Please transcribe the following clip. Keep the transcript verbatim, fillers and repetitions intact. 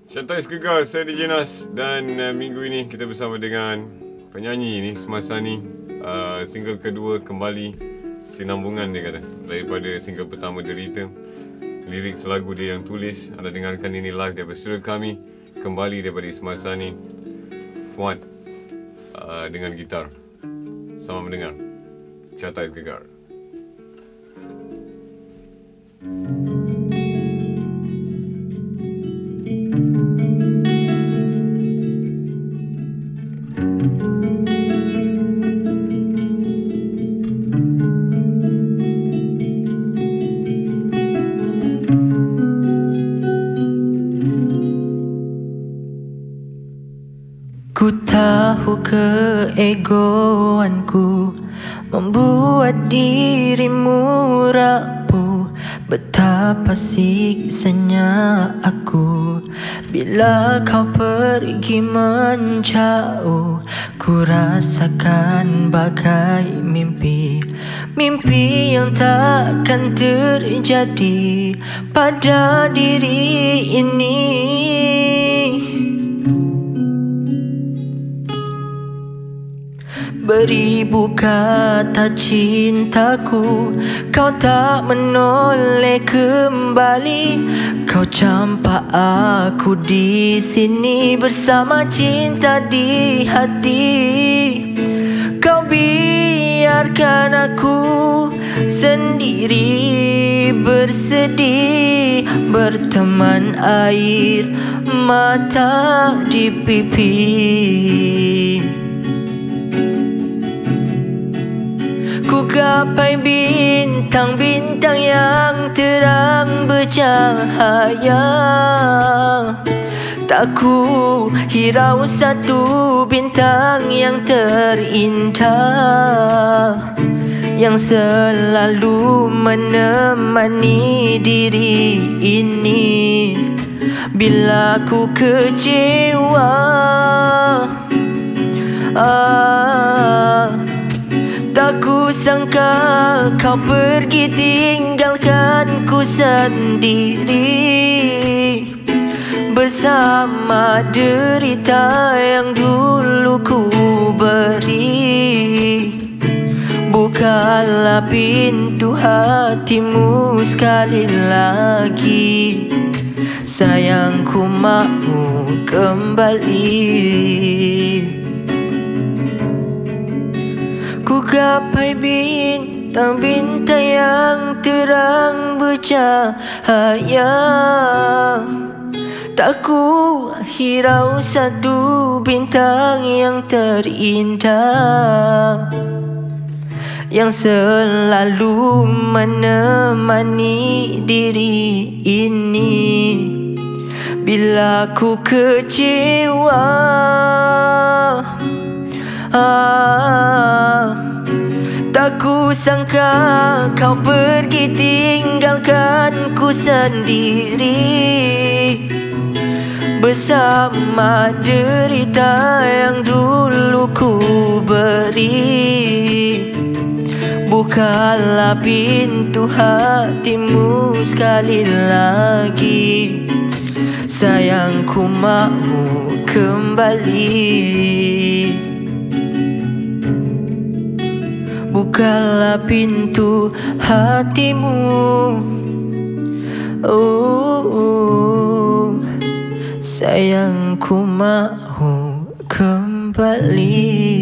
Syartais Gegar, saya D J Nas. Dan uh, minggu ini kita bersama dengan penyanyi ni, Smarsani. uh, Single kedua kembali, sinambungan dia kata, daripada single pertama Derita. Lirik lagu dia yang tulis. Anda dengarkan ini live daripada studio kami, kembali daripada Smarsani Fuad uh, dengan gitar. Selamat mendengar Syartais Gegar. Ku tahu keegoanku membuat dirimu rapuh. Betapa siksanya aku bila kau pergi menjauh. Ku rasakan bagai mimpi, mimpi yang takkan terjadi pada diri ini. Beribu kata cintaku, kau tak menoleh kembali. Kau campak aku di sini bersama cinta di hati. Kau biarkan aku sendiri bersedih, berteman air mata di pipi. Ku gapai bintang-bintang yang terang bercahaya. Tak ku hirau satu bintang yang terindah, yang selalu menemani diri ini bila ku kecewa. ah, Tak ku sangka kau pergi tinggalkan ku sendiri bersama derita yang dulu ku beri. Bukalah pintu hatimu sekali lagi, sayangku mau kembali. Ku gapai bintang-bintang yang terang bercahaya. Tak ku hirau satu bintang yang terindah, yang selalu menemani diri ini bila ku kecewa. Ah, tak ku sangka kau pergi tinggalkan ku sendiri bersama derita yang dulu ku beri. Bukalah pintu hatimu sekali lagi, sayangku mau kembali. Bukalah pintu hatimu, oh, oh, sayangku mau kembali.